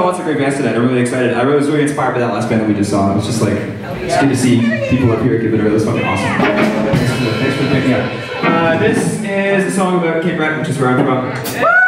lots of great bands tonight. I'm really excited. I was really inspired by that last band that we just saw. It was just like, it's good to see people up here give it a really fucking awesome. Thanks for picking up. This is a song about Cape Breton, which is where I'm from.